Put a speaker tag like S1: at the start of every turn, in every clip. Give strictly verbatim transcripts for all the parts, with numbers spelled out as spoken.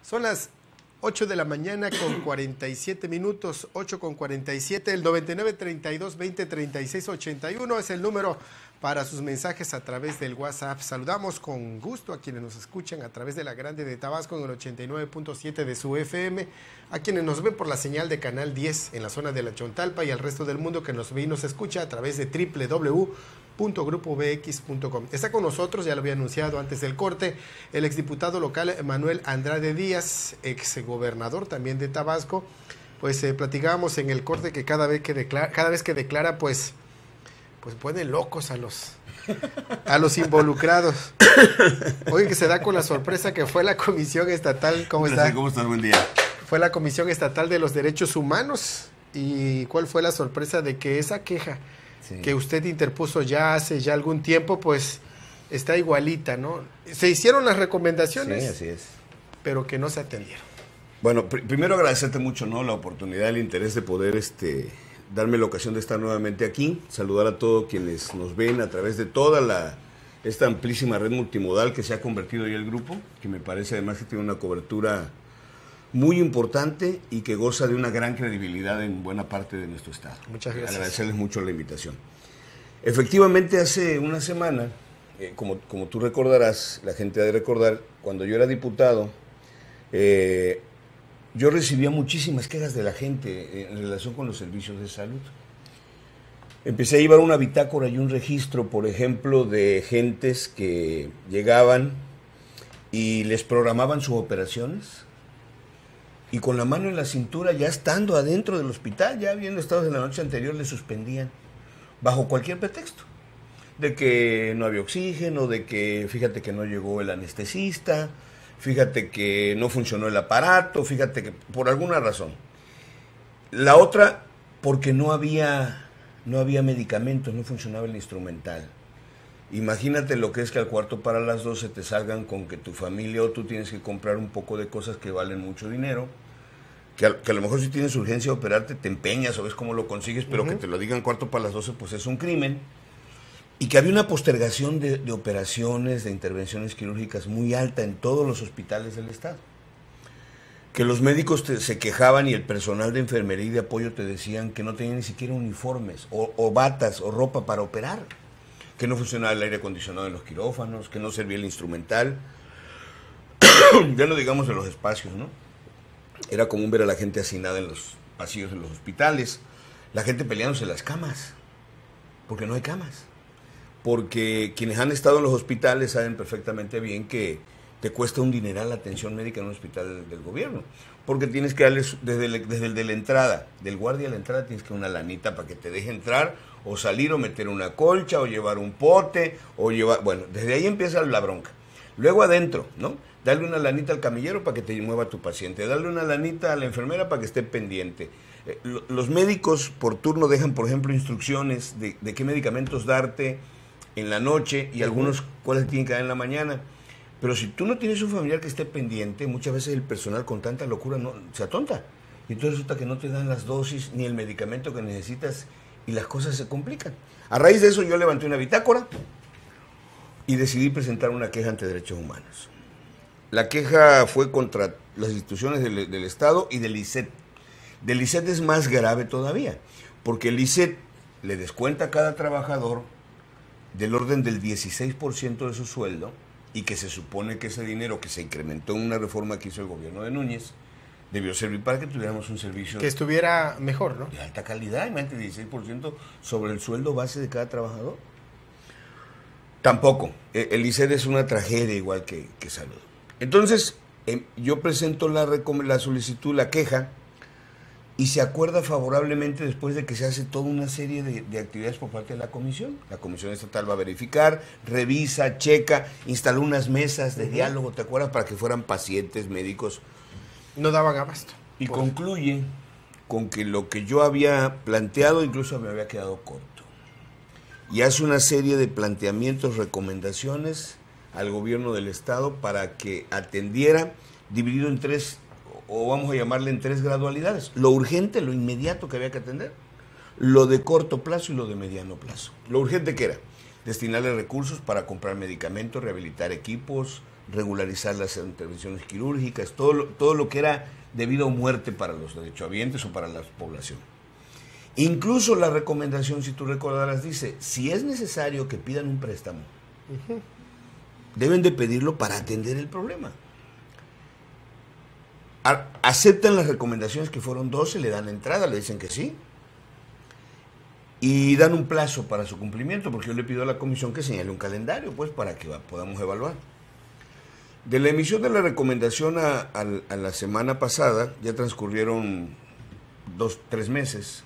S1: Son las ocho de la mañana con cuarenta y siete minutos, ocho con cuarenta y siete, el noventa y nueve, treinta y dos, veinte, treinta y seis, ochenta y uno es el número para sus mensajes a través del WhatsApp. Saludamos con gusto a quienes nos escuchan a través de la Grande de Tabasco en el ochenta y nueve punto siete de su F M, a quienes nos ven por la señal de Canal diez en la zona de la Chontalpa y al resto del mundo que nos ve y nos escucha a través de doble u doble u doble u punto grupo b x punto com. Está con nosotros, ya lo había anunciado antes del corte, el exdiputado local Manuel Andrade Díaz, exgobernador también de Tabasco. Pues eh, platicábamos en el corte que cada vez que declara, cada vez que declara, pues, pues pone locos a los, a los involucrados. Oye, que se da con la sorpresa que fue la Comisión Estatal. ¿Cómo está?
S2: ¿Cómo estás? Buen día.
S1: Fue la Comisión Estatal de los Derechos Humanos. ¿Y cuál fue la sorpresa de que esa queja sí. que usted interpuso ya hace ya algún tiempo, pues está igualita, ¿no? Se hicieron las recomendaciones,
S2: sí, así es,
S1: pero que no se atendieron?
S2: Bueno, pr primero agradecerte mucho, ¿no?, la oportunidad, el interés de poder este, darme la ocasión de estar nuevamente aquí, saludar a todos quienes nos ven a través de toda la esta amplísima red multimodal que se ha convertido ya el grupo, que me parece además que tiene una cobertura muy importante y que goza de una gran credibilidad en buena parte de nuestro estado.
S1: Muchas gracias.
S2: Agradecerles mucho la invitación. Efectivamente, hace una semana, eh, como, como tú recordarás, la gente ha de recordar, cuando yo era diputado, eh, yo recibía muchísimas quejas de la gente en relación con los servicios de salud. Empecé a llevar una bitácora y un registro, por ejemplo, de gentes que llegaban y les programaban sus operaciones, y con la mano en la cintura, ya estando adentro del hospital, ya habiendo estado en la noche anterior, le suspendían, bajo cualquier pretexto, de que no había oxígeno, de que fíjate que no llegó el anestesista, fíjate que no funcionó el aparato, fíjate que por alguna razón. La otra, porque no había, no había medicamentos, no funcionaba el instrumental. Imagínate lo que es que al cuarto para las doce te salgan con que tu familia o tú tienes que comprar un poco de cosas que valen mucho dinero, que a, que a lo mejor si tienes urgencia de operarte te empeñas o ves cómo lo consigues, pero uh-huh. que te lo digan cuarto para las doce, pues es un crimen. Y que había una postergación de, de operaciones, de intervenciones quirúrgicas muy alta en todos los hospitales del estado. Que los médicos te, se quejaban y el personal de enfermería y de apoyo te decían que no tenían ni siquiera uniformes o, o batas o ropa para operar, que no funcionaba el aire acondicionado en los quirófanos, que no servía el instrumental, ya no digamos en los espacios, ¿no? Era común ver a la gente hacinada en los pasillos de los hospitales, la gente peleándose en las camas, porque no hay camas, porque quienes han estado en los hospitales saben perfectamente bien que te cuesta un dineral la atención médica en un hospital del, del gobierno, porque tienes que darles, desde el, desde el de la entrada, del guardia a la entrada, tienes que dar una lanita para que te deje entrar, o salir, o meter una colcha, o llevar un pote, o llevar, bueno, desde ahí empieza la bronca. Luego adentro, ¿no? Darle una lanita al camillero para que te mueva a tu paciente, darle una lanita a la enfermera para que esté pendiente. Eh, lo, los médicos por turno dejan, por ejemplo, instrucciones de, de qué medicamentos darte en la noche y algunos cuáles tienen que dar en la mañana. Pero si tú no tienes un familiar que esté pendiente, muchas veces el personal con tanta locura no se atonta. Y entonces resulta que no te dan las dosis ni el medicamento que necesitas y las cosas se complican. A raíz de eso yo levanté una bitácora y decidí presentar una queja ante Derechos Humanos. La queja fue contra las instituciones del, del Estado y del I C E T. Del I C E T es más grave todavía, porque el I C E T le descuenta a cada trabajador del orden del dieciséis por ciento de su sueldo, y que se supone que ese dinero que se incrementó en una reforma que hizo el gobierno de Núñez debió servir para que tuviéramos un servicio
S1: que estuviera mejor, ¿no?
S2: De alta calidad, imagínate, dieciséis por ciento sobre el sueldo base de cada trabajador. Tampoco. El I C E T es una tragedia igual que, que salud. Entonces, eh, yo presento la, la solicitud, la queja, y se acuerda favorablemente después de que se hace toda una serie de, de actividades por parte de la comisión. La comisión estatal va a verificar, revisa, checa, instaló unas mesas de uh-huh. diálogo, ¿te acuerdas? Para que fueran pacientes, médicos.
S1: No daban abasto.
S2: Y pues concluye con que lo que yo había planteado incluso me había quedado corto. Y hace una serie de planteamientos, recomendaciones al gobierno del estado para que atendiera, dividido en tres, o vamos a llamarle en tres gradualidades: lo urgente, lo inmediato que había que atender, lo de corto plazo y lo de mediano plazo. Lo urgente, ¿qué era? Destinarle recursos para comprar medicamentos, rehabilitar equipos, regularizar las intervenciones quirúrgicas, todo lo, todo lo que era debido a muerte para los derechohabientes o para la población. Incluso la recomendación, si tú recordarás, dice, si es necesario que pidan un préstamo, uh-huh. deben de pedirlo para atender el problema. A- aceptan las recomendaciones, que fueron doce, le dan entrada, le dicen que sí, y dan un plazo para su cumplimiento, porque yo le pido a la comisión que señale un calendario, pues, para que va, podamos evaluar. De la emisión de la recomendación a, a, a la semana pasada, ya transcurrieron dos, tres meses,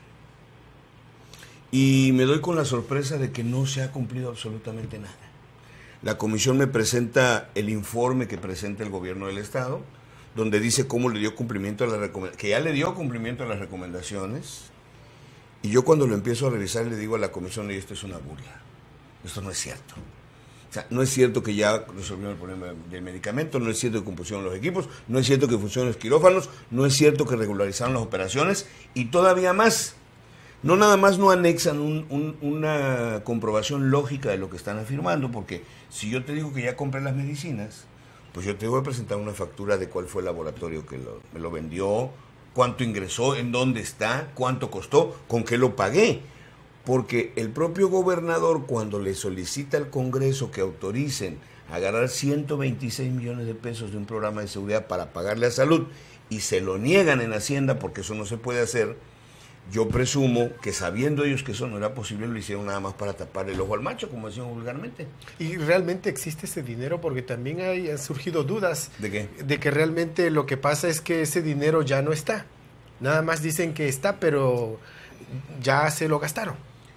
S2: y me doy con la sorpresa de que no se ha cumplido absolutamente nada. La comisión me presenta el informe que presenta el gobierno del Estado, donde dice cómo le dio cumplimiento a la recomendación, que ya le dio cumplimiento a las recomendaciones, y yo cuando lo empiezo a revisar le digo a la comisión, y esto es una burla, esto no es cierto. O sea, no es cierto que ya resolvieron el problema del medicamento, no es cierto que compusieron los equipos, no es cierto que funcionan los quirófanos, no es cierto que regularizaron las operaciones, y todavía más. No nada más no anexan un, un, una comprobación lógica de lo que están afirmando, porque si yo te digo que ya compré las medicinas, pues yo te voy a presentar una factura de cuál fue el laboratorio que lo, me lo vendió, cuánto ingresó, en dónde está, cuánto costó, con qué lo pagué. Porque el propio gobernador, cuando le solicita al Congreso que autoricen a agarrar ciento veintiséis millones de pesos de un programa de seguridad para pagarle a salud, y se lo niegan en Hacienda porque eso no se puede hacer, yo presumo que sabiendo ellos que eso no era posible, lo hicieron nada más para tapar el ojo al macho, como decían vulgarmente.
S1: ¿Y realmente existe ese dinero? Porque también hay, han surgido dudas.
S2: ¿De qué?
S1: De que realmente lo que pasa es que ese dinero ya no está. Nada más dicen que está, pero ya se lo gastaron.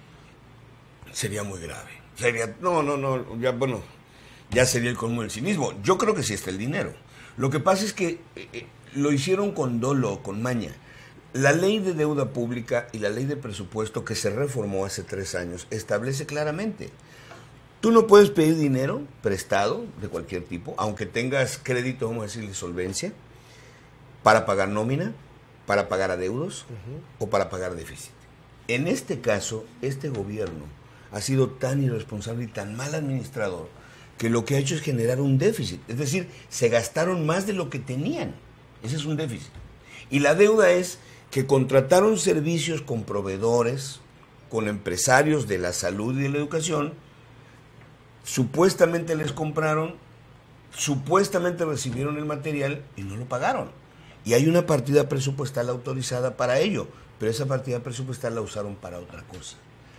S2: Sería muy grave. Sería, no, no, no, ya, bueno, ya sería el colmo del cinismo. Yo creo que sí está el dinero. Lo que pasa es que eh, lo hicieron con dolo, con maña. La ley de deuda pública y la ley de presupuesto que se reformó hace tres años establece claramente, tú no puedes pedir dinero prestado de cualquier tipo, aunque tengas crédito, vamos a decirle solvencia, para pagar nómina, para pagar adeudos uh-huh. o para pagar déficit. En este caso, este gobierno ha sido tan irresponsable y tan mal administrador que lo que ha hecho es generar un déficit. Es decir, se gastaron más de lo que tenían. Ese es un déficit. Y la deuda es que contrataron servicios con proveedores, con empresarios de la salud y de la educación, supuestamente les compraron, supuestamente recibieron el material y no lo pagaron. Y hay una partida presupuestal autorizada para ello, pero esa partida presupuestal la usaron para otra cosa.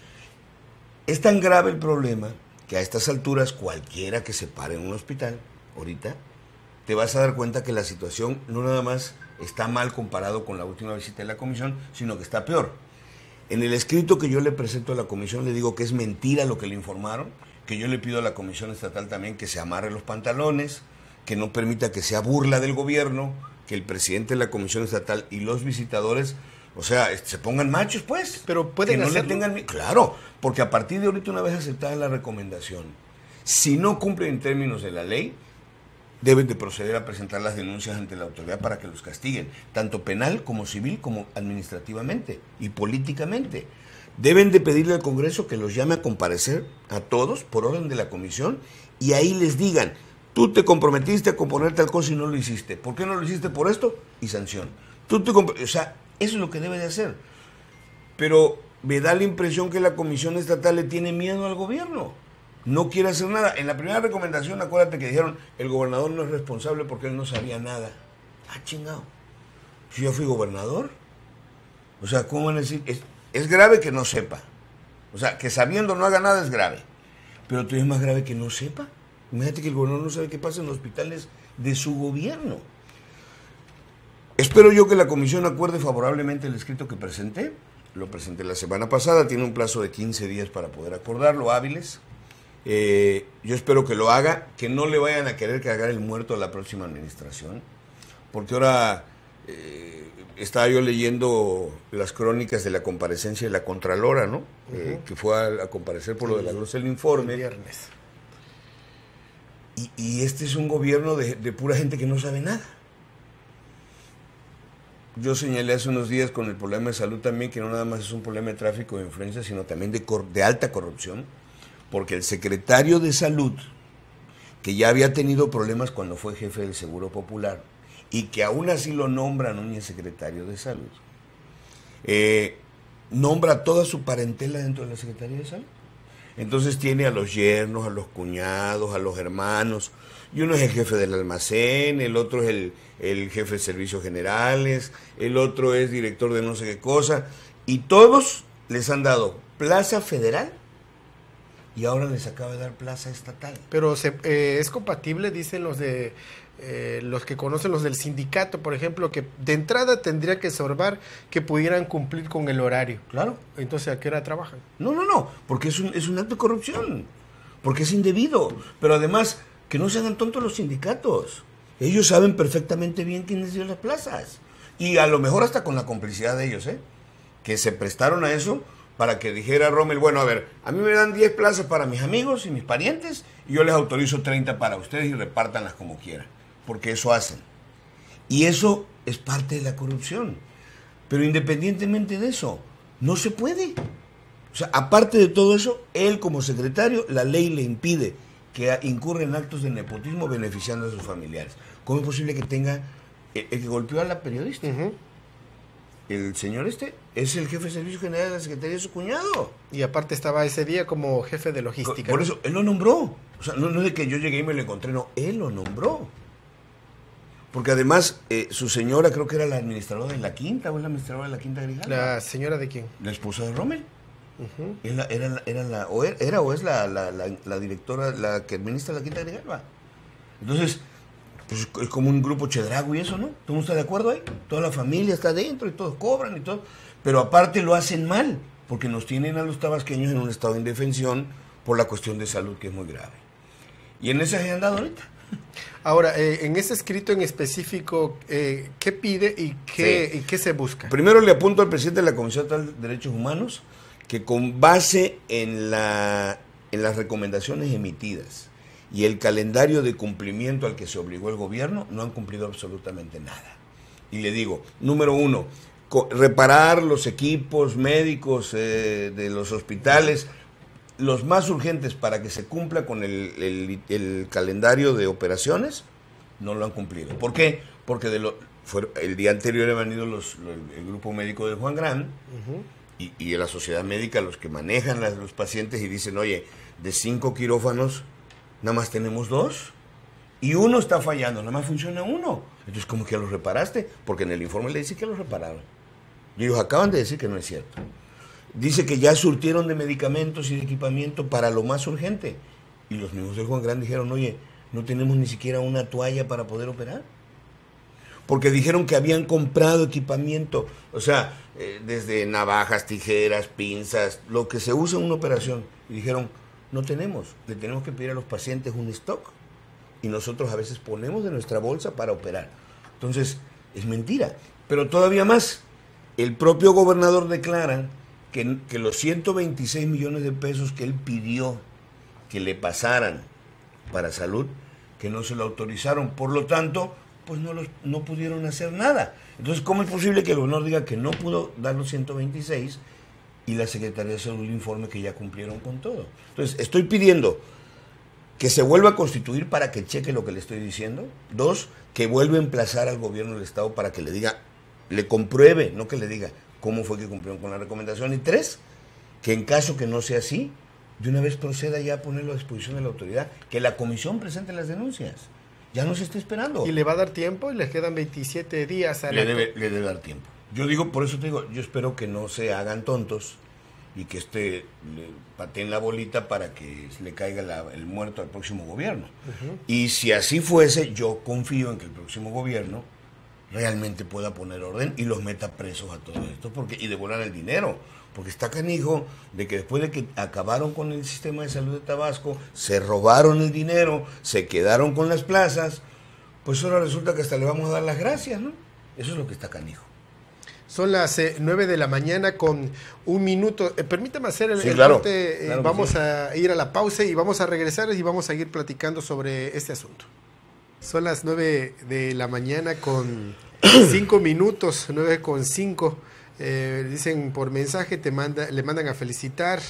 S2: Es tan grave el problema que a estas alturas cualquiera que se pare en un hospital, ahorita, te vas a dar cuenta que la situación no nada más está mal comparado con la última visita de la comisión, sino que está peor. En el escrito que yo le presento a la comisión le digo que es mentira lo que le informaron, que yo le pido a la comisión estatal también que se amarre los pantalones, que no permita que sea burla del gobierno, que el presidente de la comisión estatal y los visitadores, o sea, se pongan machos, pues.
S1: Pero pueden
S2: que no
S1: hacerlo.
S2: le tengan, claro, porque a partir de ahorita, una vez aceptada la recomendación, si no cumplen en términos de la ley, deben de proceder a presentar las denuncias ante la autoridad para que los castiguen, tanto penal como civil, como administrativamente y políticamente. Deben de pedirle al Congreso que los llame a comparecer a todos por orden de la comisión y ahí les digan, tú te comprometiste a componer tal cosa y no lo hiciste. ¿Por qué no lo hiciste? Por esto y sanción. Tú te compro- o sea, eso es lo que debe de hacer. Pero me da la impresión que la comisión estatal le tiene miedo al gobierno. No quiere hacer nada. En la primera recomendación, acuérdate que dijeron, el gobernador no es responsable porque él no sabía nada. Ah, chingado. Si yo fui gobernador. O sea, ¿cómo van a decir? Es, es grave que no sepa. O sea, que sabiendo no haga nada es grave. Pero todavía es más grave que no sepa. Imagínate que el gobernador no sabe qué pasa en los hospitales de su gobierno. Espero yo que la comisión acuerde favorablemente el escrito que presenté. Lo presenté la semana pasada. Tiene un plazo de quince días para poder acordarlo, hábiles. Eh, yo espero que lo haga, que no le vayan a querer cagar el muerto a la próxima administración, porque ahora eh, estaba yo leyendo las crónicas de la comparecencia de la Contralora, ¿no? Uh-huh. Eh, que fue a, a comparecer por sí, lo de la glosa del informe.
S1: El viernes.
S2: Y, y este es un gobierno de, de pura gente que no sabe nada. Yo señalé hace unos días con el problema de salud también, que no nada más es un problema de tráfico de influencia, sino también de, cor- de alta corrupción. Porque el secretario de Salud, que ya había tenido problemas cuando fue jefe del Seguro Popular y que aún así lo nombra Núñez secretario de Salud, eh, nombra toda su parentela dentro de la Secretaría de Salud. Entonces tiene a los yernos, a los cuñados, a los hermanos, y uno es el jefe del almacén, el otro es el, el jefe de servicios generales, el otro es director de no sé qué cosa, y todos les han dado plaza federal y ahora les acaba de dar plaza estatal.
S1: Pero se, eh, es compatible, dicen los de eh, los que conocen los del sindicato, por ejemplo, que de entrada tendría que sorbar que pudieran cumplir con el horario.
S2: Claro.
S1: Entonces, ¿a qué hora trabajan?
S2: No, no, no, porque es un, es un acto de corrupción, porque es indebido. Pero además, que no se hagan tontos los sindicatos. Ellos saben perfectamente bien quiénes dio las plazas. Y a lo mejor hasta con la complicidad de ellos, ¿eh? Que se prestaron a eso para que dijera Rommel, bueno, a ver, a mí me dan diez plazas para mis amigos y mis parientes y yo les autorizo treinta para ustedes y repártanlas como quieran, porque eso hacen. Y eso es parte de la corrupción. Pero independientemente de eso, no se puede. O sea, aparte de todo eso, él como secretario, la ley le impide que incurra en actos de nepotismo beneficiando a sus familiares. ¿Cómo es posible que tenga el, el que golpeó a la periodista? Uh-huh. El señor este es el jefe de Servicio General de la Secretaría de su cuñado.
S1: Y aparte estaba ese día como jefe de logística.
S2: Por eso, él lo nombró. O sea, no, no es de que yo llegué y me lo encontré, no, él lo nombró. Porque además, eh, su señora creo que era la administradora de la Quinta, o es la administradora de la Quinta Grijalva.
S1: ¿La señora de quién?
S2: La esposa de Rommel. Uh-huh. Era, era, era la, o era, era o es la, la, la, la directora, la que administra la Quinta Grijalva. Entonces, pues es como un grupo chedrago y eso, ¿no? ¿Todo el mundo está de acuerdo ahí? Toda la familia está dentro y todos cobran y todo. Pero aparte lo hacen mal, porque nos tienen a los tabasqueños en un estado de indefensión por la cuestión de salud, que es muy grave. Y en esa se han dado ahorita.
S1: Ahora, eh, en ese escrito en específico, eh, ¿qué pide y qué, sí. y qué se busca?
S2: Primero le apunto al presidente de la Comisión de Derechos Humanos que con base en, la, en las recomendaciones emitidas y el calendario de cumplimiento al que se obligó el gobierno, no han cumplido absolutamente nada. Y le digo, número uno, reparar los equipos médicos eh, de los hospitales, los más urgentes para que se cumpla con el, el, el calendario de operaciones, no lo han cumplido. ¿Por qué? Porque de lo, fue, el día anterior han venido los, los, el grupo médico de Juan Gran uh-huh. y, y la sociedad médica, los que manejan a los pacientes y dicen, oye, de cinco quirófanos, nada más tenemos dos y uno está fallando, nada más funciona uno. Entonces, ¿cómo que los reparaste? Porque en el informe le dice que los repararon. Y ellos acaban de decir que no es cierto. Dice que ya surtieron de medicamentos y de equipamiento para lo más urgente. Y los mismos de Juan Gran dijeron, oye, no tenemos ni siquiera una toalla para poder operar. Porque dijeron que habían comprado equipamiento, o sea, eh, desde navajas, tijeras, pinzas, lo que se usa en una operación. Y dijeron, no tenemos, le tenemos que pedir a los pacientes un stock. Y nosotros a veces ponemos de nuestra bolsa para operar. Entonces, es mentira. Pero todavía más, el propio gobernador declara que, que los ciento veintiséis millones de pesos que él pidió que le pasaran para salud, que no se lo autorizaron. Por lo tanto, pues no, los, no pudieron hacer nada. Entonces, ¿cómo es posible que el gobernador diga que no pudo dar los ciento veintiséis y la Secretaría de Salud le informe que ya cumplieron con todo? Entonces, estoy pidiendo que se vuelva a constituir para que cheque lo que le estoy diciendo. Dos, que vuelva a emplazar al gobierno del Estado para que le diga, le compruebe, no que le diga cómo fue que cumplieron con la recomendación. Y tres, que en caso que no sea así, de una vez proceda ya a ponerlo a disposición de la autoridad, que la comisión presente las denuncias. Ya no se está esperando.
S1: ¿Y le va a dar tiempo? ¿Le quedan veintisiete días? A
S2: le, debe, le debe dar tiempo. Yo digo, por eso te digo, yo espero que no se hagan tontos y que este le pateen la bolita para que le caiga la, el muerto al próximo gobierno. Uh-huh. Y si así fuese, yo confío en que el próximo gobierno realmente pueda poner orden y los meta presos a todo esto porque y devuelvan el dinero. Porque está canijo de que después de que acabaron con el sistema de salud de Tabasco, se robaron el dinero, se quedaron con las plazas, pues ahora resulta que hasta le vamos a dar las gracias, ¿no? Eso es lo que está canijo.
S1: Son las eh, nueve de la mañana con un minuto. Eh, permítame hacer el,
S2: sí,
S1: el
S2: claro,
S1: corte. Eh,
S2: claro
S1: vamos
S2: sí.
S1: a ir a la pausa y vamos a regresar y vamos a seguir platicando sobre este asunto. Son las nueve de la mañana con cinco minutos, nueve con cinco. Eh, dicen por mensaje, te manda, le mandan a felicitar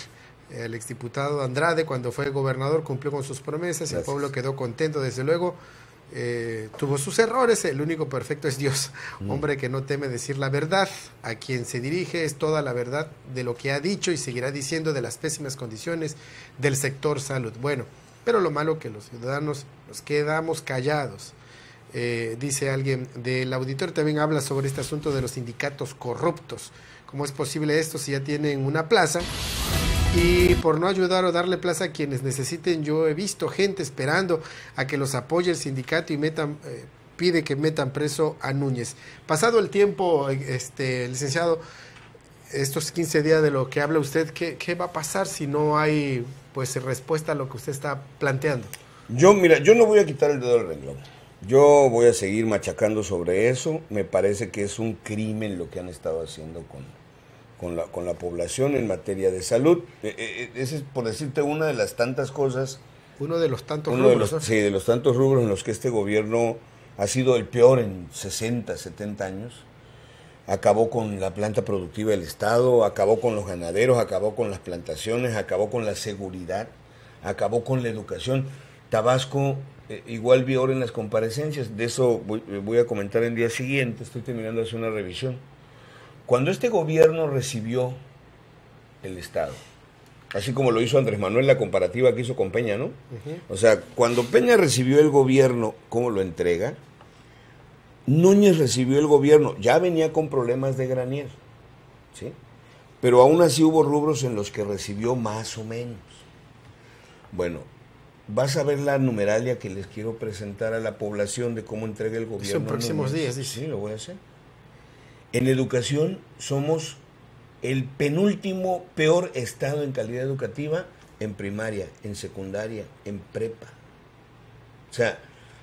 S1: El exdiputado Andrade, cuando fue gobernador, cumplió con sus promesas. Gracias. El pueblo quedó contento, desde luego. Eh, tuvo sus errores, el único perfecto es Dios. Mm. Hombre que no teme decir la verdad. A quien se dirige es toda la verdad de lo que ha dicho y seguirá diciendo de las pésimas condiciones del sector salud. Bueno, pero lo malo que los ciudadanos nos quedamos callados. Eh, dice alguien del auditorio, también habla sobre este asunto de los sindicatos corruptos. ¿Cómo es posible esto si ya tienen una plaza? Y por no ayudar o darle plaza a quienes necesiten, yo he visto gente esperando a que los apoye el sindicato y metan, eh, pide que metan preso a Núñez. Pasado el tiempo, este licenciado, estos quince días de lo que habla usted, ¿qué, qué va a pasar si no hay pues respuesta a lo que usted está planteando?
S2: Yo, mira, yo no voy a quitar el dedo del renglón. Yo voy a seguir machacando sobre eso. Me parece que es un crimen lo que han estado haciendo con, con, la, con la población en materia de salud. Eh, eh, ese es, por decirte, una de las tantas cosas.
S1: Uno de los tantos
S2: uno
S1: rubros.
S2: De los,
S1: ¿no?
S2: Sí, de los tantos rubros en los que este gobierno ha sido el peor en sesenta, setenta años. Acabó con la planta productiva del Estado, acabó con los ganaderos, acabó con las plantaciones, acabó con la seguridad, acabó con la educación. Tabasco, eh, igual vi ahora en las comparecencias, de eso voy, voy a comentar el día siguiente, estoy terminando de hacer una revisión. Cuando este gobierno recibió el Estado, así como lo hizo Andrés Manuel, la comparativa que hizo con Peña, ¿no? Uh-huh. O sea, cuando Peña recibió el gobierno, ¿cómo lo entrega? Núñez recibió el gobierno, ya venía con problemas de granier, ¿sí? Pero aún así hubo rubros en los que recibió más o menos. Bueno, vas a ver la numeralia que les quiero presentar a la población de cómo entrega el gobierno.
S1: Son próximos días, sí.
S2: Sí, lo voy a hacer. En educación somos el penúltimo peor estado en calidad educativa en primaria, en secundaria, en prepa. O sea,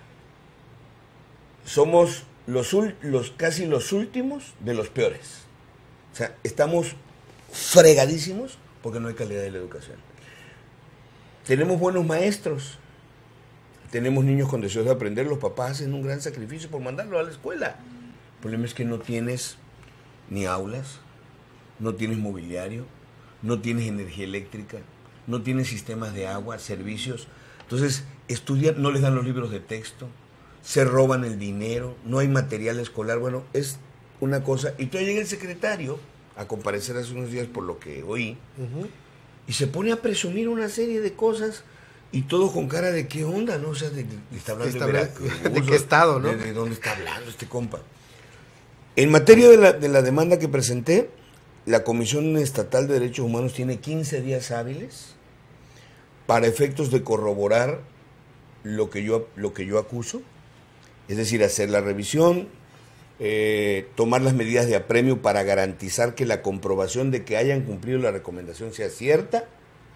S2: somos los, los casi los últimos de los peores. O sea, estamos fregadísimos porque no hay calidad de la educación. Tenemos buenos maestros, tenemos niños con deseos de aprender, los papás hacen un gran sacrificio por mandarlos a la escuela. El problema es que no tienes ni aulas, no tienes mobiliario, no tienes energía eléctrica, no tienes sistemas de agua, servicios. Entonces, estudian, no les dan los libros de texto, se roban el dinero, no hay material escolar. Bueno, es una cosa. Y entonces llega el secretario a comparecer hace unos días por lo que oí, uh-huh. y se pone a presumir una serie de cosas y todo con cara de qué onda, ¿no? O sea, de, de, de está hablando
S1: está
S2: de Veracruz,
S1: ¿De qué estado, no?
S2: De, de dónde está hablando este compa. En materia de la, de la demanda que presenté, la Comisión Estatal de Derechos Humanos tiene quince días hábiles para efectos de corroborar lo que yo, lo que yo acuso, es decir, hacer la revisión, eh, tomar las medidas de apremio para garantizar que la comprobación de que hayan cumplido la recomendación sea cierta,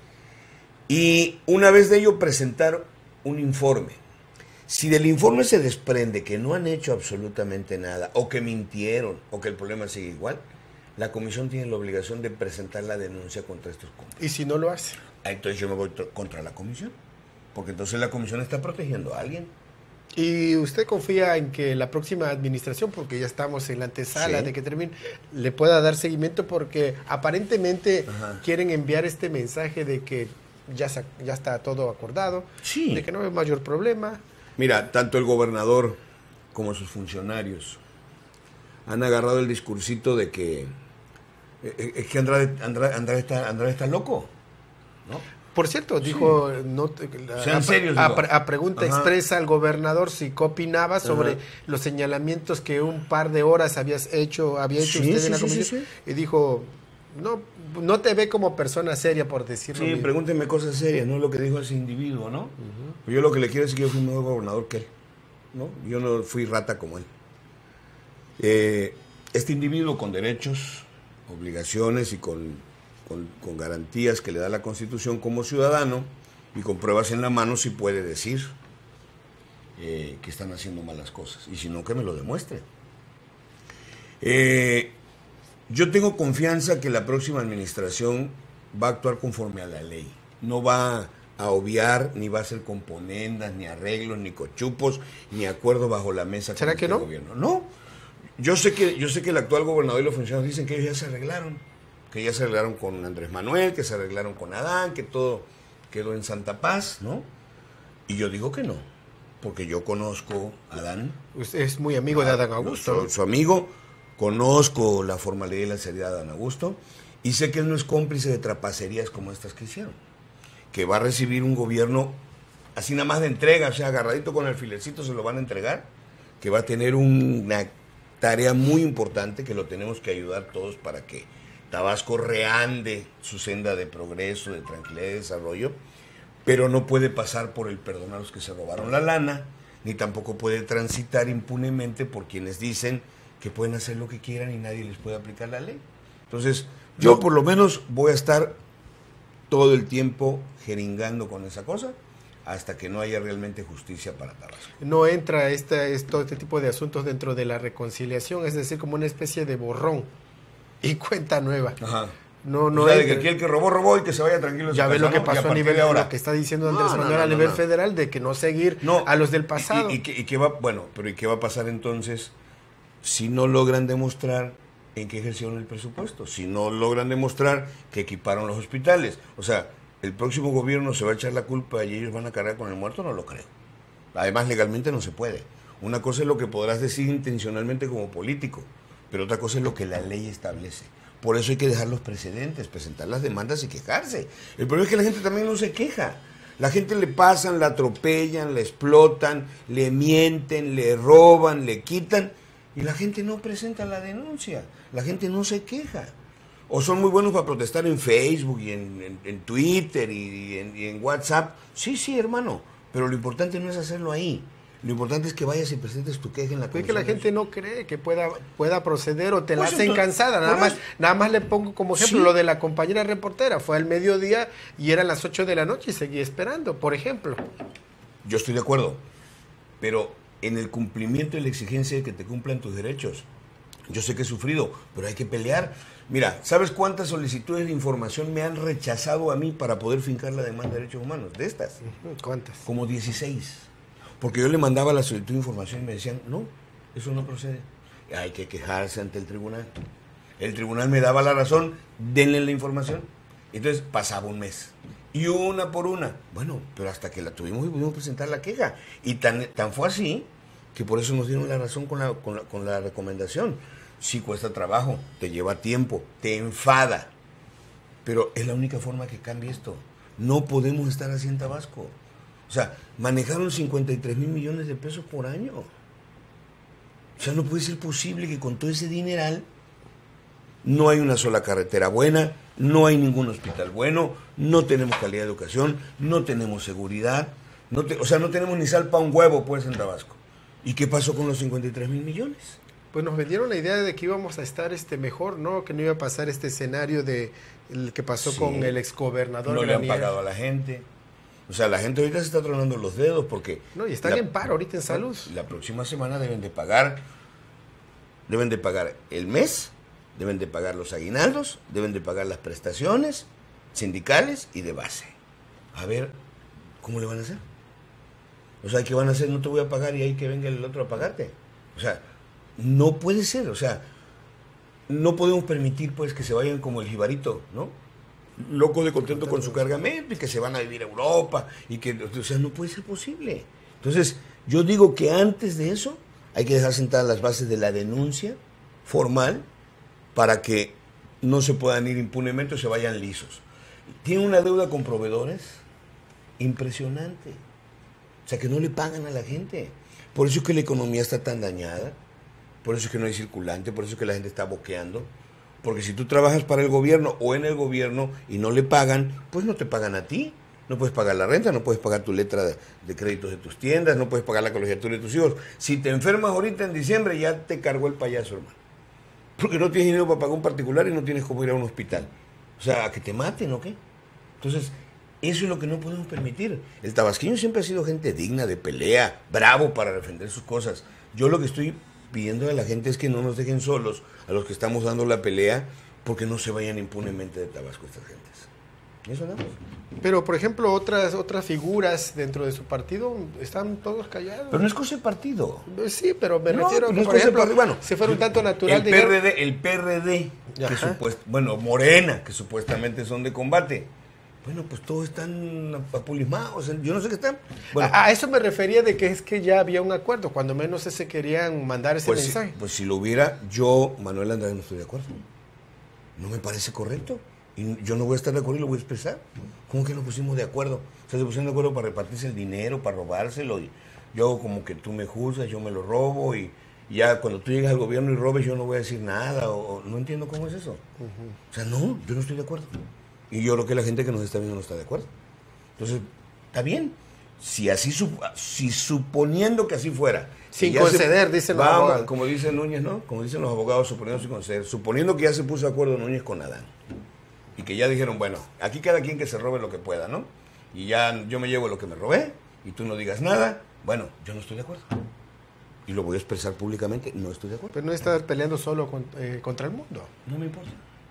S2: y una vez de ello presentar un informe. Si del informe se desprende que no han hecho absolutamente nada, o que mintieron, o que el problema sigue igual, la comisión tiene la obligación de presentar la denuncia contra estos compas.
S1: ¿Y si no lo hace?
S2: Entonces yo me voy contra la comisión, porque entonces la comisión está protegiendo a alguien.
S1: ¿Y usted confía en que la próxima administración, porque ya estamos en la antesala sí. de que termine, le pueda dar seguimiento? Porque aparentemente Ajá. quieren enviar este mensaje de que ya, ya está todo acordado, sí. de que no hay mayor problema.
S2: Mira, tanto el gobernador como sus funcionarios han agarrado el discursito de que es que Andrade, Andrade, Andrade, está, Andrade está loco, ¿no?
S1: Por cierto, dijo, sí. no,
S2: Sean
S1: a,
S2: serios,
S1: a, a, a pregunta Ajá. expresa al gobernador si qué opinaba sobre Ajá. los señalamientos que un par de horas habías hecho, había hecho
S2: sí,
S1: usted
S2: sí,
S1: en la
S2: sí,
S1: comisión,
S2: sí, sí.
S1: y dijo, no, no te ve como persona seria, por decirlo.
S2: Sí, pregúnteme cosas serias, no lo que dijo ese individuo, ¿no? Uh-huh. Yo lo que le quiero decir es que yo fui mejor gobernador que él, ¿no? Yo no fui rata como él. Eh, este individuo con derechos, obligaciones y con... Con, con garantías que le da la Constitución como ciudadano y con pruebas en la mano, sí puede decir eh, que están haciendo malas cosas, y si no, que me lo demuestre. Eh, yo tengo confianza que la próxima administración va a actuar conforme a la ley, no va a obviar, ni va a hacer componendas, ni arreglos, ni cochupos, ni acuerdo bajo la mesa.
S1: ¿Será que no?
S2: Gobierno. No, yo sé que, yo sé que el actual gobernador y los funcionarios dicen que ellos ya se arreglaron, que ya se arreglaron con Andrés Manuel, que se arreglaron con Adán, que todo quedó en santa paz, ¿no? Y yo digo que no, porque yo conozco a Adán.
S1: Usted es muy amigo de Adán Augusto.
S2: Su, su amigo, conozco la formalidad y la seriedad de Adán Augusto, y sé que él no es cómplice de trapacerías como estas que hicieron. Que va a recibir un gobierno así nada más de entrega, o sea, agarradito con el alfilercito se lo van a entregar, que va a tener una tarea muy importante, que lo tenemos que ayudar todos para que Tabasco reande su senda de progreso, de tranquilidad y desarrollo, pero no puede pasar por el perdón a los que se robaron la lana, ni tampoco puede transitar impunemente por quienes dicen que pueden hacer lo que quieran y nadie les puede aplicar la ley. Entonces, yo por lo menos voy a estar todo el tiempo jeringando con esa cosa hasta que no haya realmente justicia para Tabasco.
S1: No entra este, este, este tipo de asuntos dentro de la reconciliación, es decir, como una especie de borrón y cuenta nueva.
S2: Ajá.
S1: No, no
S2: o sea,
S1: entra.
S2: de que aquí el que robó, robó y que se vaya tranquilo.
S1: Ya ve lo que pasó a, a nivel de ahora. Lo que está diciendo Andrés
S2: no,
S1: Manuel
S2: no, no,
S1: a nivel
S2: no, no.
S1: federal, de que no seguir
S2: no,
S1: a los del pasado.
S2: Y, y, y, que, y que va, bueno, pero ¿y qué va a pasar entonces si no logran demostrar en qué ejercieron el presupuesto? Si no logran demostrar que equiparon los hospitales. O sea, el próximo gobierno se va a echar la culpa y ellos van a cargar con el muerto, no lo creo. Además, legalmente no se puede. Una cosa es lo que podrás decir intencionalmente como político, pero otra cosa es lo que la ley establece. Por eso hay que dejar los precedentes, presentar las demandas y quejarse. El problema es que la gente también no se queja. La gente le pasan, la atropellan, la explotan, le mienten, le roban, le quitan, y la gente no presenta la denuncia. La gente no se queja. O son muy buenos para protestar en Facebook y en, en, en Twitter y, y, en, y en WhatsApp. Sí, sí, hermano, pero lo importante no es hacerlo ahí. Lo importante es que vayas y presentes tu queja en la comisión.
S1: Es que la gente no cree que pueda pueda proceder o te la
S2: pues
S1: hacen
S2: entonces,
S1: cansada. Nada más, nada más le pongo como ejemplo
S2: sí.
S1: lo de la compañera reportera. Fue al mediodía y eran las ocho de la noche y seguía esperando, por ejemplo.
S2: Yo estoy de acuerdo, pero en el cumplimiento y la exigencia de que te cumplan tus derechos. Yo sé que he sufrido, pero hay que pelear. Mira, ¿sabes cuántas solicitudes de información me han rechazado a mí para poder fincar la demanda de derechos humanos? De estas.
S1: ¿Cuántas?
S2: Como dieciséis. Porque yo le mandaba la solicitud de información y me decían, no, eso no procede. Hay que quejarse ante el tribunal. El tribunal me daba la razón, denle la información. Entonces pasaba un mes. Y una por una. Bueno, pero hasta que la tuvimos y pudimos presentar la queja. Y tan, tan fue así que por eso nos dieron la razón con la, con la, con la recomendación. Sí cuesta trabajo, te lleva tiempo, te enfada. Pero es la única forma que cambie esto. No podemos estar así en Tabasco. O sea, manejaron cincuenta y tres mil millones de pesos por año. O sea, no puede ser posible que con todo ese dineral no hay una sola carretera buena, no hay ningún hospital bueno, no tenemos calidad de educación, no tenemos seguridad, no te, o sea, no tenemos ni sal para un huevo, pues, en Tabasco. ¿Y qué pasó con los cincuenta y tres mil millones?
S1: Pues nos vendieron la idea de que íbamos a estar este mejor, ¿no? Que no iba a pasar este escenario de el que pasó sí. con el exgobernador.
S2: No
S1: Granier.
S2: Le han pagado a la gente. O sea, la gente ahorita se está tronando los dedos porque...
S1: No, y están la, en paro ahorita en salud.
S2: La próxima semana deben de pagar, deben de pagar el mes, deben de pagar los aguinaldos, deben de pagar las prestaciones sindicales y de base. A ver, ¿cómo le van a hacer? O sea, ¿qué van a hacer? No te voy a pagar y ahí que venga el otro a pagarte. O sea, no puede ser. O sea, no podemos permitir pues que se vayan como el jibarito, ¿no? Loco de contento con su cargamento y que se van a vivir a Europa y que, o sea, no puede ser posible. Entonces, yo digo que antes de eso hay que dejar sentadas las bases de la denuncia formal para que no se puedan ir impunemente o se vayan lisos. Tiene una deuda con proveedores impresionante. O sea, que no le pagan a la gente. Por eso es que la economía está tan dañada, por eso es que no hay circulante, por eso es que la gente está boqueando. Porque si tú trabajas para el gobierno o en el gobierno y no le pagan, pues no te pagan a ti. No puedes pagar la renta, no puedes pagar tu letra de, de créditos de tus tiendas, no puedes pagar la colegiatura de tus hijos. Si te enfermas ahorita en diciembre, ya te cargó el payaso, hermano. Porque no tienes dinero para pagar un particular y no tienes cómo ir a un hospital. O sea, ¿a que te maten o qué? Entonces, eso es lo que no podemos permitir. El tabasqueño siempre ha sido gente digna, de pelea, bravo para defender sus cosas. Yo lo que estoy pidiendo a la gente es que no nos dejen solos a los que estamos dando la pelea porque no se vayan impunemente de Tabasco estas gentes. Eso andamos.
S1: Pero, por ejemplo, otras otras figuras dentro de su partido están todos callados.
S2: Pero no es cosa de partido.
S1: Sí, pero me
S2: No,
S1: refiero,
S2: no es
S1: por
S2: cosa de
S1: ejemplo,
S2: partido. Bueno,
S1: si fuera un tanto natural...
S2: El
S1: de
S2: P R D, el P R D que
S1: Ajá.
S2: supuest, bueno, Morena, que supuestamente son de combate. Bueno, pues todos están apulismados. Yo no sé qué están. Bueno,
S1: a, a eso me refería de que es que ya había un acuerdo, cuando menos se querían mandar ese
S2: pues,
S1: mensaje.
S2: pues si lo hubiera, yo, Manuel Andrade, no estoy de acuerdo. No me parece correcto. Y yo no voy a estar de acuerdo y lo voy a expresar. ¿Cómo que nos pusimos de acuerdo? O sea, se pusieron de acuerdo para repartirse el dinero, para robárselo. Y yo como que tú me juzgas, yo me lo robo. Y ya cuando tú llegas al gobierno y robes, yo no voy a decir nada. O, o no entiendo cómo es eso. Uh-huh. O sea, no, yo no estoy de acuerdo. Y yo creo que la gente que nos está viendo no está de acuerdo. Entonces, está bien. Si así, si suponiendo que así fuera.
S1: Sin conceder,
S2: se,
S1: dicen los
S2: vamos,
S1: abogados.
S2: Como dice Núñez, ¿no? Como dicen los abogados, suponiendo sin conceder. Suponiendo que ya se puso de acuerdo Núñez con Adán. Y que ya dijeron, bueno, aquí cada quien que se robe lo que pueda, ¿no? Y ya yo me llevo lo que me robé y tú no digas nada. Bueno, yo no estoy de acuerdo. Y lo voy a expresar públicamente, no estoy de acuerdo.
S1: Pero no estás peleando solo con, eh, contra el mundo.
S2: No me importa.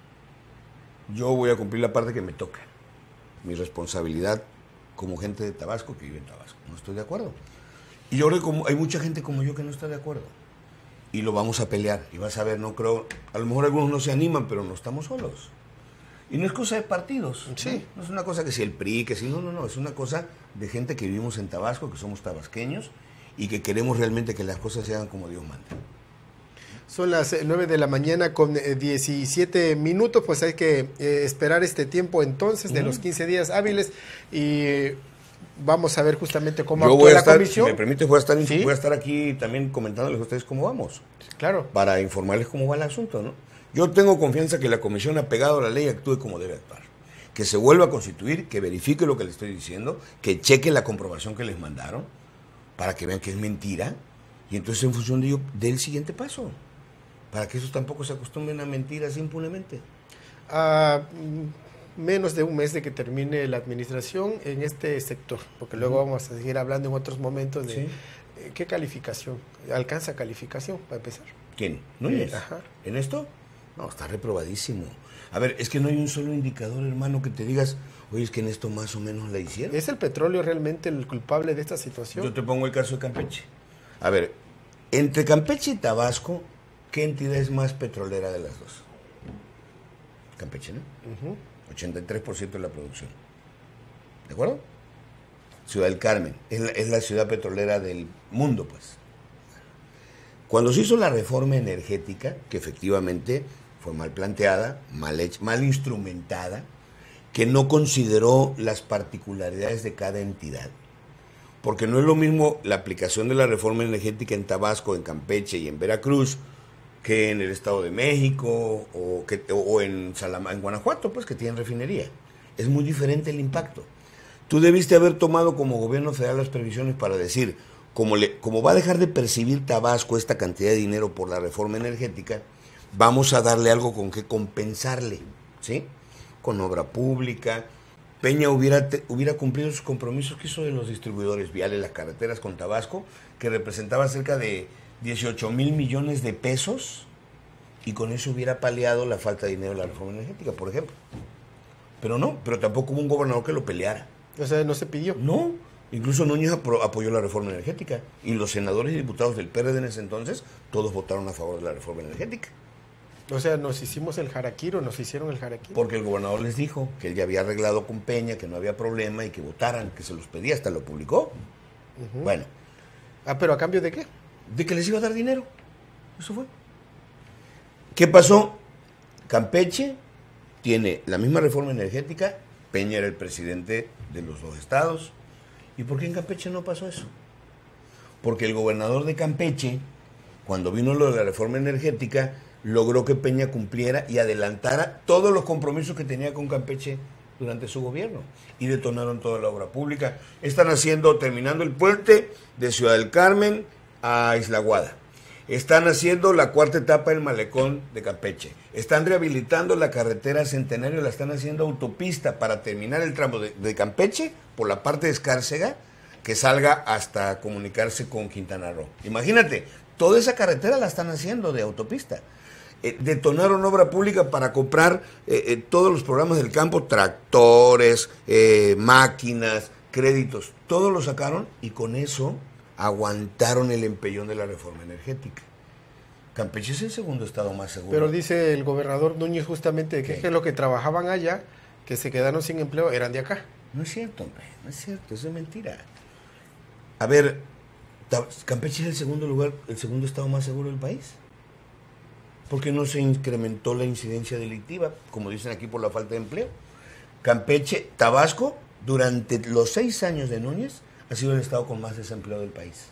S2: Yo voy a cumplir la parte que me toca. Mi responsabilidad como gente de Tabasco que vive en Tabasco. No estoy de acuerdo. Y yo creo que como, hay mucha gente como yo que no está de acuerdo. Y lo vamos a pelear. Y vas a ver, no creo, a lo mejor algunos no se animan, pero no estamos solos. Y no es cosa de partidos.
S1: Sí.
S2: ¿no? no es una cosa que si el P R I, que si no, no, no. Es una cosa de gente que vivimos en Tabasco, que somos tabasqueños y que queremos realmente que las cosas se hagan como Dios manda.
S1: Son las nueve de la mañana con diecisiete minutos, pues hay que eh, esperar este tiempo entonces de uh-huh. los quince días hábiles y vamos a ver justamente cómo actúa la
S2: estar,
S1: comisión.
S2: Si me permite, voy a, estar,
S1: ¿Sí?
S2: voy a estar aquí también comentándoles a ustedes cómo vamos.
S1: Claro.
S2: Para informarles cómo va el asunto, ¿no? Yo tengo confianza que la comisión apegado a la ley actúe como debe actuar. Que se vuelva a constituir, que verifique lo que le estoy diciendo, que cheque la comprobación que les mandaron, para que vean que es mentira, y entonces en función de ello, dé el siguiente paso, para que esos tampoco se acostumbren a mentir así impunemente.
S1: Ah, menos de un mes de que termine la administración en este sector, porque luego uh-huh. vamos a seguir hablando en otros momentos de ¿Sí? eh, qué calificación, alcanza calificación para empezar.
S2: ¿Quién? ¿Núñez?
S1: Eh, ajá.
S2: ¿En esto? No, está reprobadísimo. A ver, es que no hay un solo indicador, hermano, que te digas, oye, es que en esto más o menos la hicieron.
S1: ¿Es el petróleo realmente el culpable de esta situación?
S2: Yo te pongo el caso de Campeche. A ver, entre Campeche y Tabasco, ¿qué entidad es más petrolera de las dos? Campeche, ¿no? Uh-huh. ochenta y tres por ciento de la producción. ¿De acuerdo? Ciudad del Carmen, es la, es la ciudad petrolera del mundo, pues. Cuando se hizo la reforma energética, que efectivamente fue mal planteada, mal hecha, mal instrumentada, que no consideró las particularidades de cada entidad, porque no es lo mismo la aplicación de la reforma energética en Tabasco, en Campeche y en Veracruz, que en el Estado de México o, que, o en, Salama, en Guanajuato, pues que tienen refinería. Es muy diferente el impacto. Tú debiste haber tomado como gobierno federal las previsiones para decir, como, le, como va a dejar de percibir Tabasco esta cantidad de dinero por la reforma energética, vamos a darle algo con que compensarle, ¿sí? Con obra pública. Peña hubiera, te, hubiera cumplido sus compromisos que hizo de los distribuidores viales, las carreteras con Tabasco, que representaba cerca de dieciocho mil millones de pesos, y con eso hubiera paliado la falta de dinero de la reforma energética, por ejemplo. Pero no, pero tampoco hubo un gobernador que lo peleara.
S1: O sea, no se pidió.
S2: No, incluso Núñez apoyó la reforma energética, y los senadores y diputados del P R D en ese entonces, todos votaron a favor de la reforma energética.
S1: O sea, nos hicimos el jaraquiro, nos hicieron el jaraquiro.
S2: Porque el gobernador les dijo que él ya había arreglado con Peña, que no había problema y que votaran, que se los pedía, hasta lo publicó. Uh-huh. Bueno.
S1: Ah, ¿pero a cambio de qué?
S2: De que les iba a dar dinero. Eso fue. ¿Qué pasó? Campeche tiene la misma reforma energética, Peña era el presidente de los dos estados. ¿Y por qué en Campeche no pasó eso? Porque el gobernador de Campeche, cuando vino lo de la reforma energética, logró que Peña cumpliera y adelantara todos los compromisos que tenía con Campeche durante su gobierno. Y detonaron toda la obra pública. Están haciendo, terminando el puente de Ciudad del Carmen a Isla Guada. Están haciendo la cuarta etapa del malecón de Campeche. Están rehabilitando la carretera Centenario, la están haciendo autopista para terminar el tramo de, de Campeche por la parte de Escárcega, que salga hasta comunicarse con Quintana Roo. Imagínate, toda esa carretera la están haciendo de autopista. eh, detonaron obra pública para comprar eh, eh, todos los programas del campo, tractores, eh, máquinas, créditos, todo lo sacaron y con eso aguantaron el empellón de la reforma energética. Campeche es el segundo estado más seguro.
S1: Pero dice el gobernador Núñez justamente que,
S2: ¿Qué?
S1: que los que trabajaban allá, que se quedaron sin empleo, eran de acá.
S2: No es cierto, hombre, no es cierto, eso es mentira. A ver, Campeche es el segundo lugar, el segundo estado más seguro del país. ¿Por qué no se incrementó la incidencia delictiva, como dicen aquí, por la falta de empleo? Campeche, Tabasco, durante los seis años de Núñez, ha sido el estado con más desempleo del país.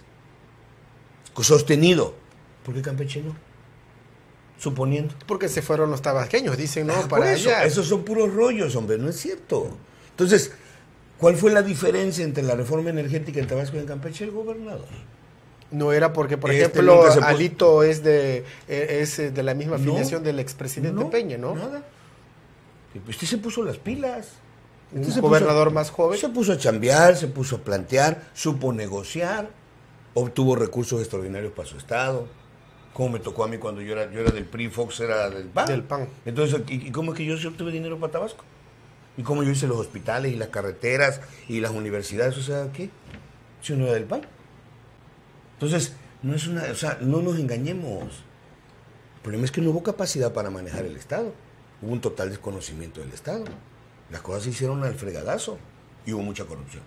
S2: Sostenido. ¿Por qué Campeche no? Suponiendo.
S1: Porque se fueron los tabasqueños, dicen, ¿no?
S2: Ah,
S1: para
S2: eso,
S1: allá.
S2: Esos son puros rollos, hombre, no es cierto. Entonces, ¿cuál fue la diferencia entre la reforma energética en Tabasco y en Campeche? El gobernador.
S1: No era porque, por
S2: Este
S1: ejemplo,
S2: nunca se puso-
S1: Alito es de es de la misma
S2: No,
S1: afiliación del expresidente
S2: no,
S1: Peña, ¿no?
S2: Nada. Este se puso las pilas.
S1: Un
S2: Este se
S1: gobernador
S2: puso-
S1: más joven.
S2: Se puso a chambear, se puso a plantear, supo negociar, obtuvo recursos extraordinarios para su estado. Como me tocó a mí cuando yo era, yo era del P R I, Fox era del P A N.
S1: Del P A N.
S2: Entonces, ¿y, y cómo es que yo sí obtuve dinero para Tabasco? ¿Y cómo yo hice los hospitales y las carreteras y las universidades? O sea, ¿qué? Si uno era del P A N. Entonces, no es una, o sea, no nos engañemos. El problema es que no hubo capacidad para manejar el Estado. Hubo un total desconocimiento del Estado. Las cosas se hicieron al fregadazo y hubo mucha corrupción.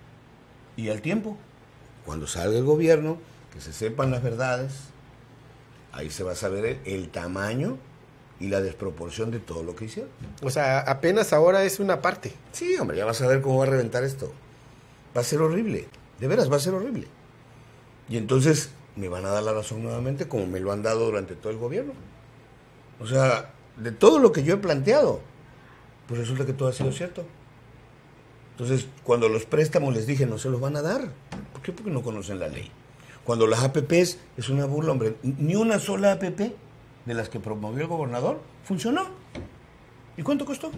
S2: Y al tiempo, cuando salga el gobierno, que se sepan las verdades, ahí se va a saber el, el tamaño y la desproporción de todo lo que hicieron.
S1: O sea, apenas ahora es una parte.
S2: Sí, hombre, ya vas a ver cómo va a reventar esto. Va a ser horrible, de veras va a ser horrible. Y entonces me van a dar la razón nuevamente como me lo han dado durante todo el gobierno. O sea, de todo lo que yo he planteado, pues resulta que todo ha sido cierto. Entonces, cuando los préstamos les dije no se los van a dar. ¿Por qué? Porque no conocen la ley. Cuando las A P Pes es una burla, hombre, ni una sola A P P de las que promovió el gobernador funcionó. ¿Y cuánto costó?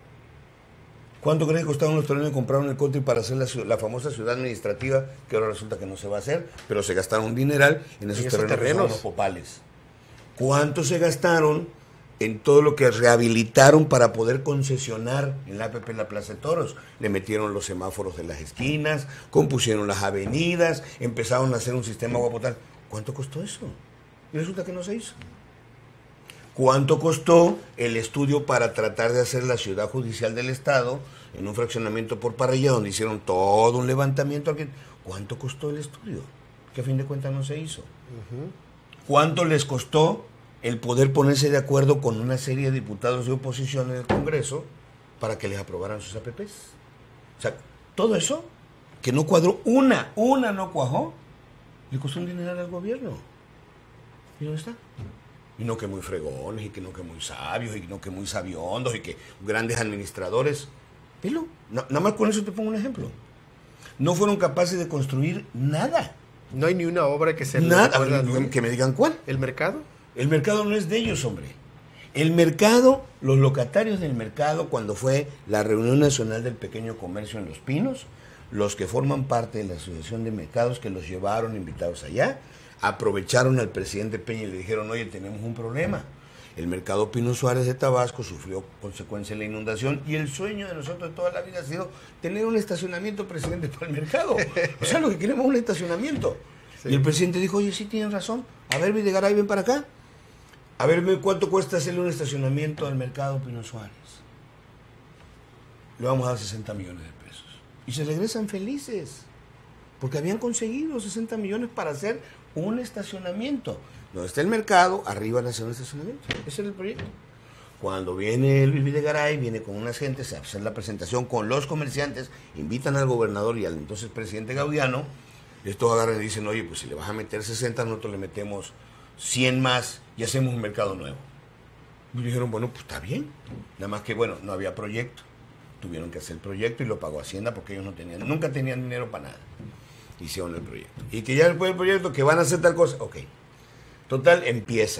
S2: ¿Cuánto creen que costaron los terrenos que compraron el country para hacer la, la famosa ciudad administrativa, que ahora resulta que no se va a hacer, pero se gastaron un dineral en esos,
S1: ¿En esos
S2: terrenos,
S1: terrenos?
S2: que son los popales? ¿Cuánto se gastaron en todo lo que rehabilitaron para poder concesionar en la A P P La Plaza de Toros? Le metieron los semáforos de las esquinas, compusieron las avenidas, empezaron a hacer un sistema de agua potable. ¿Cuánto costó eso? Y resulta que no se hizo. ¿Cuánto costó el estudio para tratar de hacer la ciudad judicial del Estado en un fraccionamiento por parrilla donde hicieron todo un levantamiento? ¿Cuánto costó el estudio? Que a fin de cuentas no se hizo. Uh-huh. ¿Cuánto les costó el poder ponerse de acuerdo con una serie de diputados de oposición en el Congreso para que les aprobaran sus A P Pes? O sea, todo eso, que no cuadró, una, una no cuajó, le costó un dineral al gobierno. ¿Y dónde está? Y no que muy fregones, y que no que muy sabios, y no que muy sabiondos, y que grandes administradores. Velo, no, nada más con eso te pongo un ejemplo. No fueron capaces de construir nada.
S1: No hay ni una obra que se...
S2: Nada, ver, ¿no? Que me digan cuál.
S1: ¿El mercado?
S2: El mercado no es de ellos, hombre. El mercado, los locatarios del mercado, cuando fue la reunión nacional del pequeño comercio en Los Pinos, los que forman parte de la asociación de mercados que los llevaron invitados allá, aprovecharon al presidente Peña y le dijeron, oye, tenemos un problema. El mercado Pino Suárez de Tabasco sufrió consecuencia de la inundación y el sueño de nosotros de toda la vida ha sido tener un estacionamiento, presidente, para el mercado. O sea, lo que queremos es un estacionamiento. Sí. Y el presidente dijo, oye, sí tienen razón. A ver, Videgaray, ven para acá. A ver, ¿cuánto cuesta hacerle un estacionamiento al mercado Pino Suárez? Le vamos a dar sesenta millones de pesos. Y se regresan felices, porque habían conseguido sesenta millones para hacer un estacionamiento. Donde está el mercado, arriba van a hacer un estacionamiento. Ese era el proyecto. Cuando viene Luis Videgaray, viene con unas gentes a hacer la presentación con los comerciantes, invitan al gobernador y al entonces presidente Gaudiano, estos agarran y dicen, oye, pues si le vas a meter sesenta, nosotros le metemos cien más y hacemos un mercado nuevo. Y dijeron, bueno, pues está bien. Nada más que, bueno, no había proyecto. Tuvieron que hacer el proyecto y lo pagó Hacienda porque ellos no tenían, nunca tenían dinero para nada. Hicieron el proyecto. Y que ya después del proyecto, que van a hacer tal cosa, ok. Total, empieza.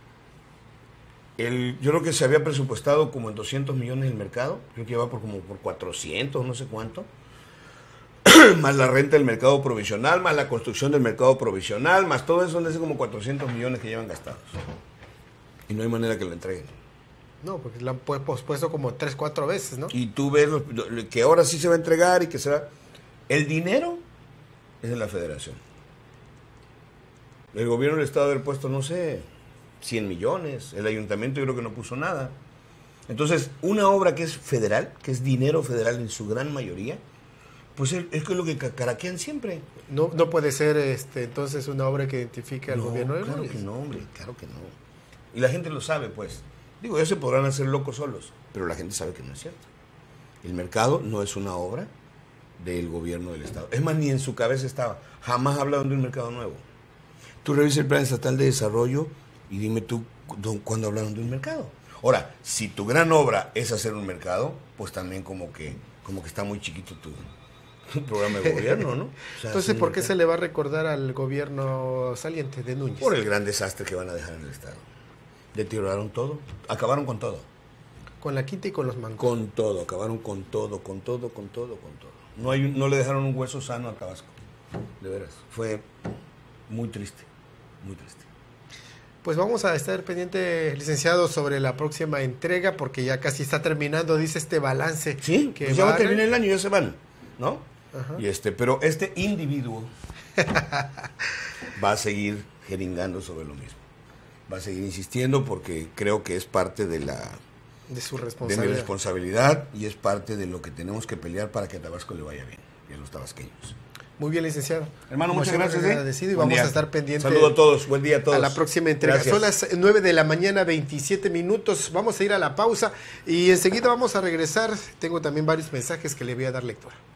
S2: El, yo creo que se había presupuestado como en doscientos millones el mercado, creo que iba por como por cuatrocientos, no sé cuánto, más la renta del mercado provisional, más la construcción del mercado provisional, más todo eso, donde hace como cuatrocientos millones que llevan gastados. Y no hay manera que lo entreguen.
S1: No, porque lo han pospuesto como tres, cuatro veces, ¿no?
S2: Y tú ves lo, lo, que ahora sí se va a entregar y que será... El dinero es de la federación. El gobierno del estado haber puesto, no sé, cien millones. El ayuntamiento yo creo que no puso nada. Entonces, una obra que es federal, que es dinero federal en su gran mayoría, pues es, es que es lo que caraquean siempre.
S1: No, no puede ser este entonces una obra que identifique al
S2: no,
S1: gobierno de
S2: claro
S1: Ruiz.
S2: que no, hombre, claro que no. Y la gente lo sabe, pues. Digo, ellos se podrán hacer locos solos, pero la gente sabe que no es cierto. El mercado no es una obra del gobierno del estado. Es más, ni en su cabeza estaba. Jamás hablaron de un mercado nuevo. Tú revisas el Plan Estatal de Desarrollo y dime tú cuándo hablaron de un mercado. Ahora, si tu gran obra es hacer un mercado, pues también como que, como que está muy chiquito tu, tu programa de gobierno, ¿no? O sea,
S1: entonces, ¿por qué
S2: mercado.
S1: se le va a recordar al gobierno saliente de Núñez?
S2: Por el gran desastre que van a dejar en el estado. Deterioraron todo, acabaron con todo.
S1: Con la quinta y con los mancos.
S2: Con todo, acabaron con todo, con todo, con todo, con todo. No, hay, no le dejaron un hueso sano a Tabasco, de veras. Fue muy triste, muy triste.
S1: Pues vamos a estar pendientes, licenciado, sobre la próxima entrega, porque ya casi está terminando, dice este balance.
S2: Sí,
S1: que
S2: pues ya va a
S1: van...
S2: terminar el año, ya se van, ¿no?
S1: Ajá.
S2: Y este, pero este individuo va a seguir jeringando sobre lo mismo. Va a seguir insistiendo porque creo que es parte de la
S1: de su
S2: de
S1: responsabilidad.
S2: mi responsabilidad y es parte de lo que tenemos que pelear para que a Tabasco le vaya bien y a los tabasqueños.
S1: Muy bien, licenciado.
S2: Hermano, muchas
S1: Hemos
S2: gracias.
S1: agradecido
S2: ¿eh?
S1: y
S2: Buen
S1: vamos
S2: día.
S1: a estar pendientes.
S2: Saludo a todos, buen día a todos.
S1: A la próxima entrega.
S2: Gracias.
S1: Son las nueve de la mañana, veintisiete minutos. Vamos a ir a la pausa y enseguida vamos a regresar. Tengo también varios mensajes que le voy a dar lectura.